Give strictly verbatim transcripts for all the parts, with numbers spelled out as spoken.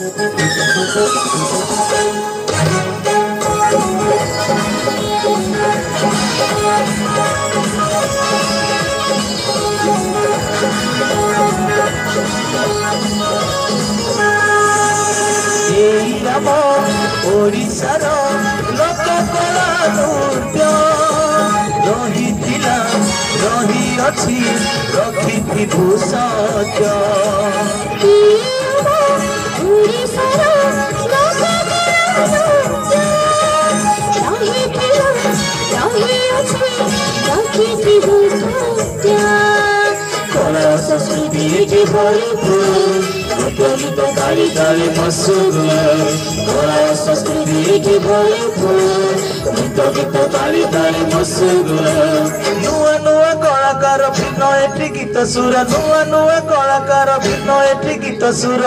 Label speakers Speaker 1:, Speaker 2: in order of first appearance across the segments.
Speaker 1: ओडिशार लोक कला नृत्य रही रही अच्छी रखी भूषज कला संस्कृति के भरपूर गीत ताली ताली मशहूर कला संस्कृति के भरपूर गीत गीत ताली ताली मशहूर नुआ नुआ कलाकार भिन्न एठी गीत सुर नुआ नुआ कलाकार भिन्न एठी गीत सुर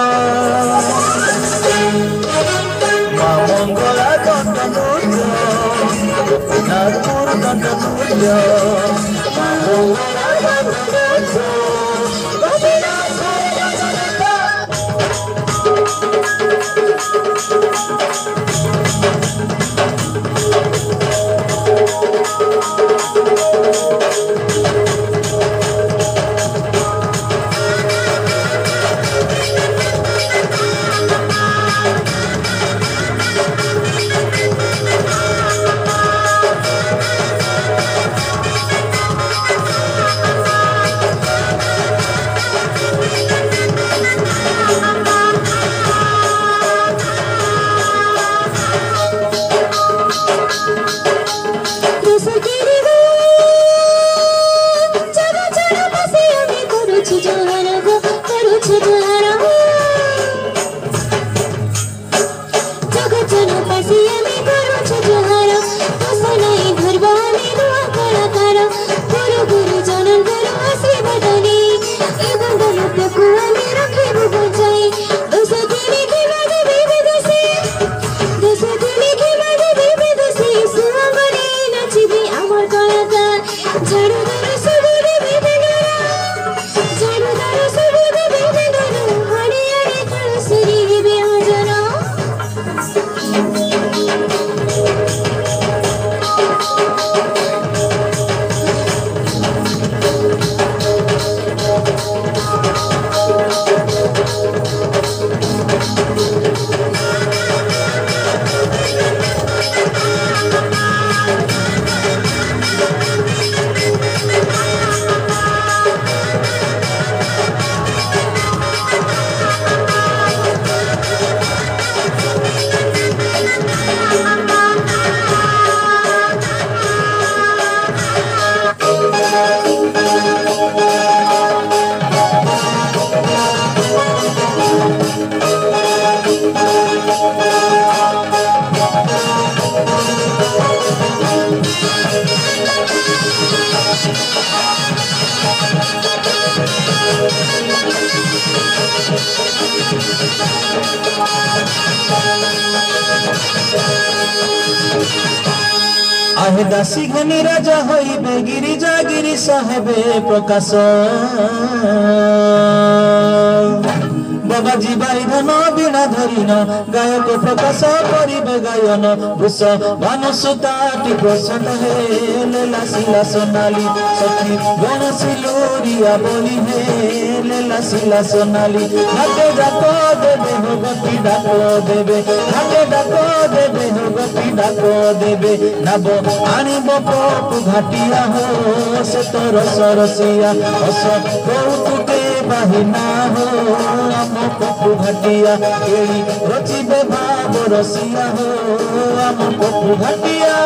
Speaker 1: माँ मंगला दंड नृत्य नागपुर दंड नृत्य माँ मंगला दंड नृत्य आहे दासी घनी राजा होइबे गिरिजा गिरी साहेबे प्रकाश बाबा जीवाई धन बीणा धरिन गायक प्रकाश करिबे गायन भूष भानुसुताटी प्रसन्न हे लासिला सोनाली सखी गणशिलोरिया बोली हे लासिला सोनाली हाथे डाको देबे हो गति डाको देबे हाथे डाको देबे हो गति डाको देबे नबो आनिब पपु घाटिया हो से तोर सरसिया हस कौतुके बाहिना हो आम पपु घाटिया केड़ी रचिबे भाव रसिया हो आम पपु घाटिया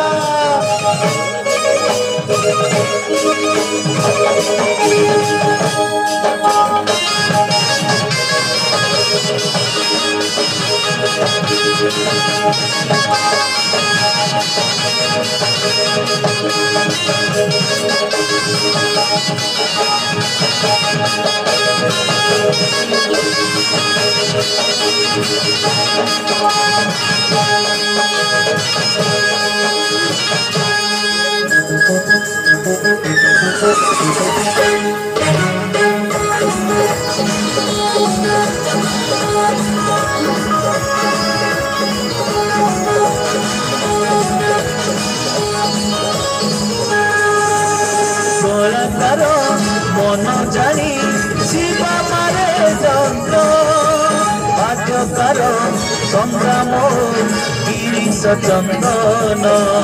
Speaker 1: संग्राम गिरीश चंदन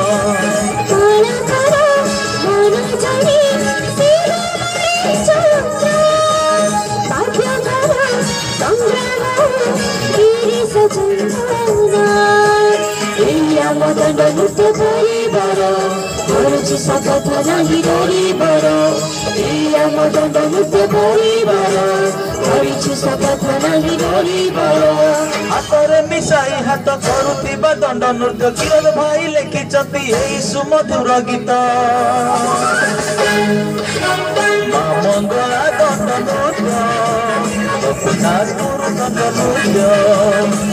Speaker 2: दंड नृत्य परिवार करुछु शपथ नाही डरिबर एयाम दंड नृत्य परिवार करुछु शपथ नाही डरिबर
Speaker 1: हातरे मिसाई हाथ करुथिबा दंड नृत्य किरण भाई लिखिछंती एई सुमधुर गीत मां मंगला दंड नृत्य गोपीनाथ गुरु दंड नृत्य